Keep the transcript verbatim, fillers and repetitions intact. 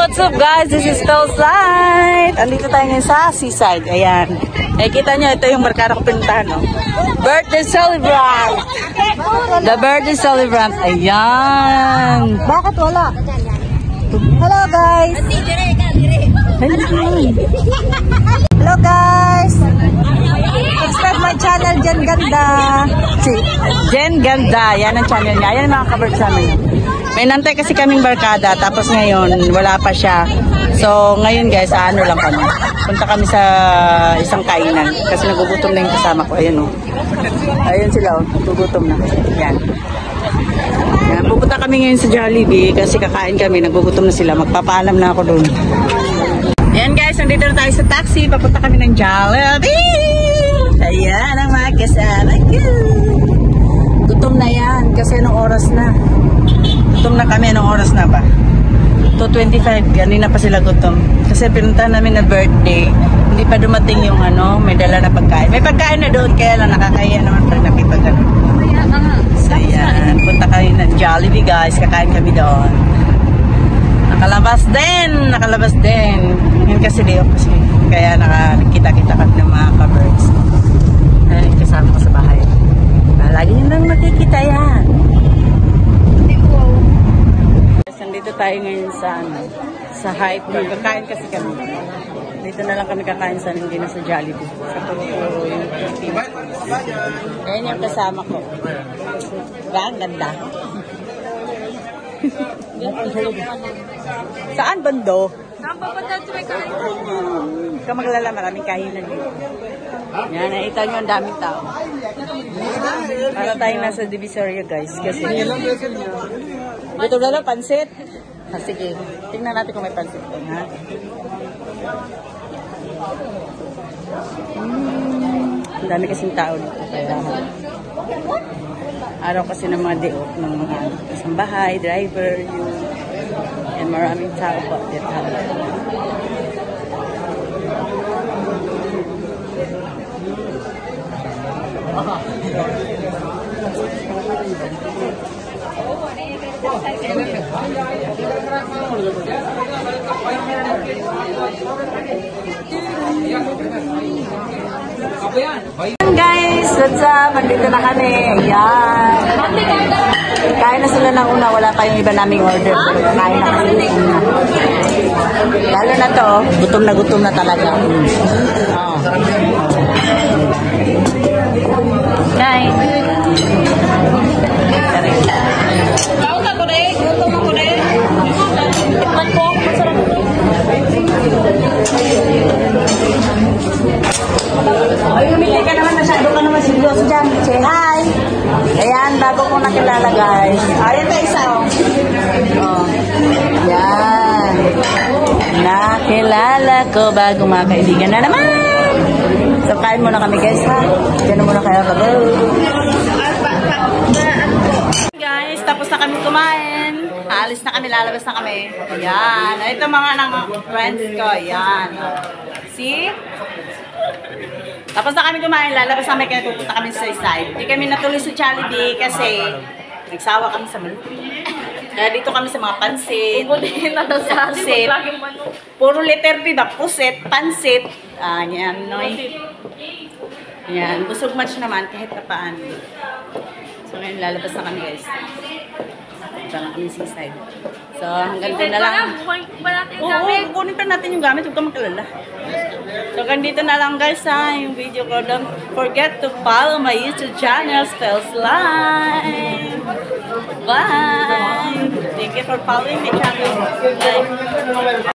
what's up guys? This is Philside. Andito tayo ngayon sa seaside. Ayan. Eh, kita nyo, ito yung barkada ko pinuntahan, no? Birthday celebrant! The birthday celebrant. Ayan. Bakit wala? Hello guys! Hello guys! Subscribe my channel, Jen Ganda. Si Jen Ganda. Yan ang channel niya. Ayan mga kabirds namin. May nantay kasi kaming barkada. Tapos ngayon, wala pa siya. So, ngayon guys, ano lang kami. Punta kami sa isang kainan. Kasi nagugutom na yung kasama ko. Ayan o. Oh. Ayan sila o. Oh. Nagugutom na. Yan. Yan. Pupunta kami ngayon sa Jollibee. Kasi kakain kami. Nagugutom na sila. Magpapaalam na ako doon. Ayan guys, nandito na tayo sa taxi. Papunta kami ng Jollibee. Ayan ang mga kasama ko. Gutom na yan. Kasi anong oras na. Gutom na kami. Anong oras na ba? two twenty-five, ganina pa sila gutom. Kasi pinuntahan namin na birthday. Hindi pa dumating yung ano, may dala na pagkain. May pagkain na doon, kaya lang nakakaya naman pag nakipagano. So yan, punta kayo ng Jollibee guys, kakain kami doon. Nakalabas din, nakalabas din. Yan kasi day off kasi. Kaya nakakita-kita kami ng mga ka-birds. Ay, kasama ko sa bahay. Lagi nyo lang makikita yan. Dito tayo ngayon sa ano, sa Hype. Kakain kasi kami. Dito na lang kami kakain sa hindi na sa Jollibee. Sa Puro yung Pilipinas. Ayan yung kasama ko. Ang ganda. Saan bando? Saan ba ba dito may kain? Ka maglala, maraming kainan dito. Yan, nakita nyo ang daming tao. Para tayong nasa Divisoria guys. Kasi dito na lang, pansit. Ah, sige, tingnan natin kung may pansit ko, ha? Hmm, ang dami kasing tao dito. Kaya, araw kasi ng mga day off ng mga kasambahay, driver, yun. And maraming tao po dito. Guys, what's up? Andito na kami. Ayan. Kain na sila ng una. Wala pa yung iba naming order. Kain na kami ng una. Lalo na to, gutom na gutom na talaga. Oh. Kain. Kau tak boleh, kau tak boleh. Tikman ko, masarap ito. Ay, umili ka naman, masyado ka naman seryoso dyan. Say hi! Ayan, bago kong nakilala guys. Ayan tayo isa oh. Oh. Yan. Nakilala ko bago mga kaibigan na naman. So, kain muna kami guys ha. Diyan muna kayo bago. Guys, tapos na kami kumain. Alis na kami, lalabas na kami. Ayan. Ito mga nang friends ko. Ayan. See? Tapos na kami kumain, lalabas na kami kaya pupunta kami sa side. Hindi kami natuloy sa Jollibee kasi nagsawa kami sa manok. Kaya dito kami sa mga pansit. Pupunin na daw sa pansit. Puro letter P ba? Pusit, pansit. Ah, yan, noy. Yan, busog match naman kahit na paano. So ngayon lalabas na kami guys. Punta na kami sa side. So hanggang doon na lang. Oo, kunin pa natin yung gamit. Huwag ka magkalala. So ganito na lang guys ha, yung video ko. Don't forget to follow my YouTube channel, Philside. Bye! Thank you for following my channel. Bye!